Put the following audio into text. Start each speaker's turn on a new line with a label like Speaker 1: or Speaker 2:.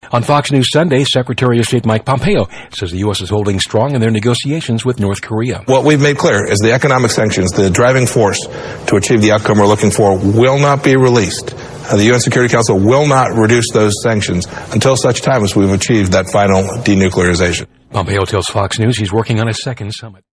Speaker 1: On Fox News Sunday, Secretary of State Mike Pompeo says the U.S. is holding strong in their negotiations with North Korea.
Speaker 2: What we've made clear is the economic sanctions, the driving force to achieve the outcome we're looking for, will not be released. The UN Security Council will not reduce those sanctions until such time as we've achieved that final denuclearization.
Speaker 1: Pompeo tells Fox News he's working on a second summit.